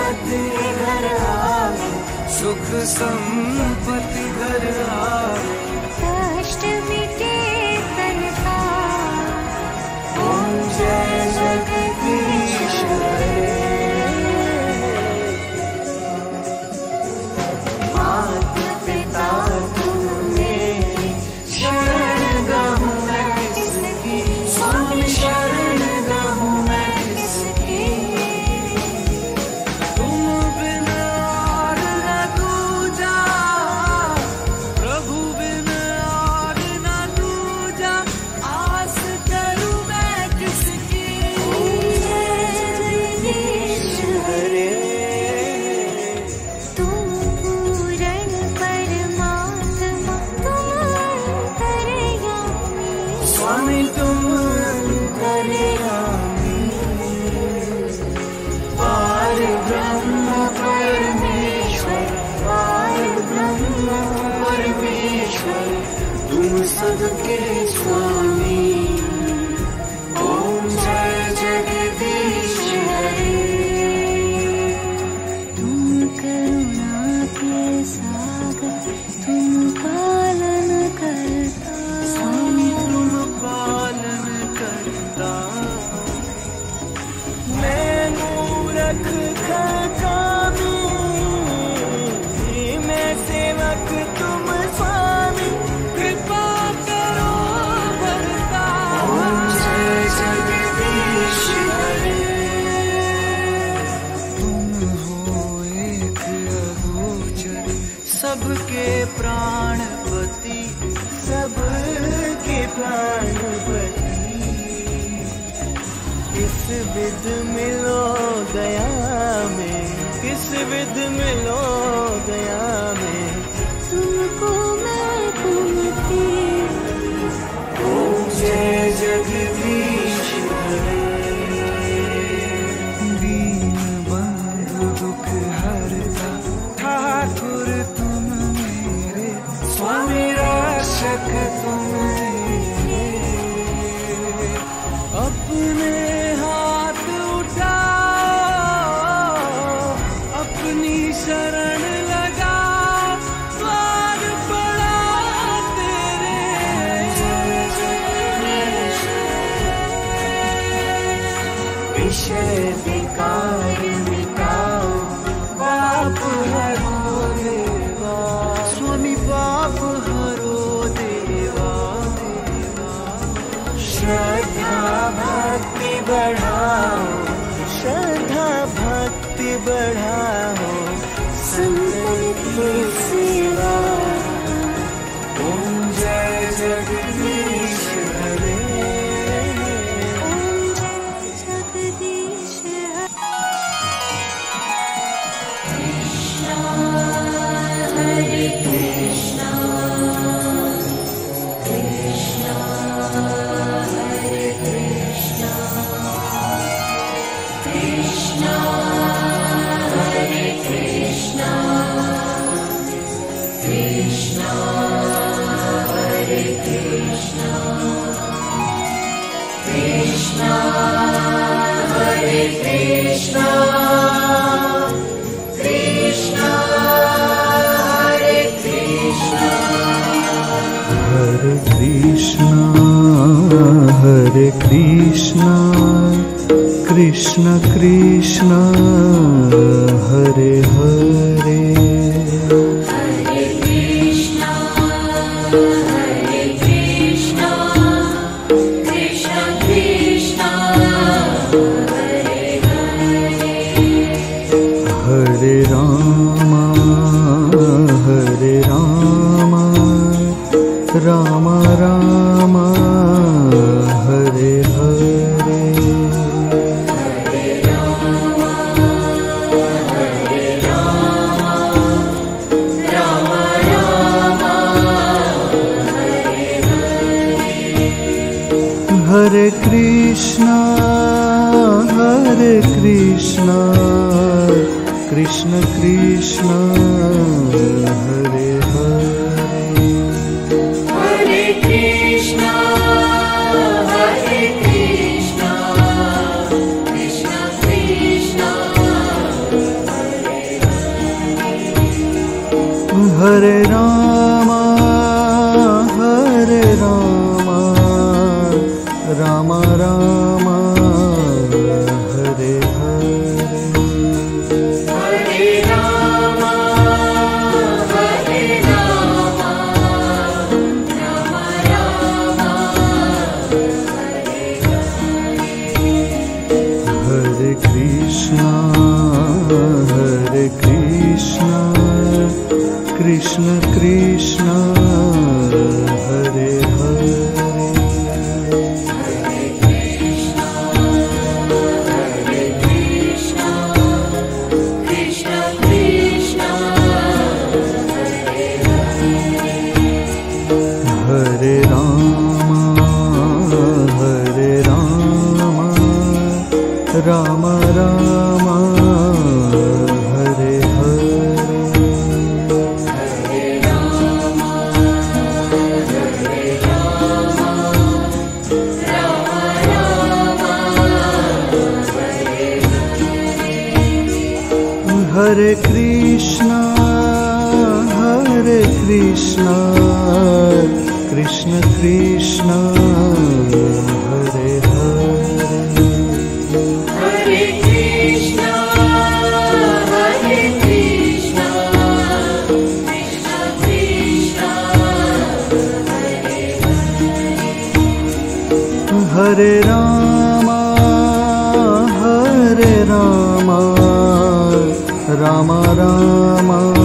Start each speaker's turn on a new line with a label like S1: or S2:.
S1: संपत्ति घर आए, सुख संपत्ति घर आए,
S2: कष्ट मिटे तन का।
S1: ओम जय जगदीश हरे। माता पिता तुम मेरे, शरण गहूँ मैं किसकी, स्वामी शरण गहूँ मैं किसकी। तुम बिन और न दूजा, प्रभु बिन और न दूजा, आस करूँ मैं किसकी।
S2: ओम जय जगदीश
S1: हरे
S2: तुम पूर्ण परमात्मा, तुम अंतर्यामी।
S1: स्वामी तुम अंतर्यामी, पार ब्रह्म परमेश्वर, पार ब्रह्म परमेश्वर, तुम सबके स्वामी। ओम जय जगदीश हरे।
S2: तुम करुणा के सागर, तुम पालन करता।
S1: स्वामी तुम पालन करता, मैं मूरख कामी, मैं सेवक तुम स्वामी, कृपा करो भरता। ओम जय जगदीश हरे। तुम हो एक अगोचर, सबके प्राणपति, सबके प्राणपति। किस विध मिलो दया में, किस विध मिलो दया में,
S2: तुमको मैं कुमती।
S1: ओम जय जगदीश हरे। दीन बंधु दुख हरता, ठाकुर तुम मेरे, स्वामी रक्षक तुम मेरे। अपने हाथ उठाओ, अपनी शरण लगाओ, द्वार पड़ा तेरे। विषय विकार मिटाओ, पाप हरो देवा, स्वामी पाप हरो देवा, देवा। श्रद्धा भक्ति बढ़ाओ, श्रद्धा भक्ति बढ़ाओ, संतन की सेवा। ओम जय जगदीश हरे।
S2: ओम जय जगदीश हरे। हरे कृष्णा, कृष्णा हरे कृष्णा, कृष्णा हरे कृष्णा, कृष्णा हरे कृष्णा, कृष्णा हरे कृष्णा, कृष्णा हरे कृष्णा।
S3: हरे कृष्णा हरे कृष्णा, कृष्ण कृष्ण हरे हरे।
S2: हरे कृष्णा हरे कृष्णा, कृष्ण कृष्ण हरे हरे।
S3: हरे राम राम राम हरे हरे।
S2: हरे राम राम राम हरे हरे।
S3: हरे कृष्णा कृष्ण कृष्ण हरे हरे।
S2: हरे कृष्णा कृष्ण कृष्ण हरे
S3: Hare Rama, Hare Rama, Rama Rama, Hare Hare.
S2: Hare Rama, Hare Rama, Rama Rama, Hare
S3: Hare Krishna, Hare Krishna, Krishna Krishna, Hare Hare. Hare Rama, Hare Rama, Rama Rama, Hare Hare. Hare Krishna, Hare Krishna, Krishna Krishna, Hare Hare.
S2: Hare Krishna, Hare Krishna, Krishna Krishna, Hare
S3: Hare Rama, Hare Rama, Rama Rama,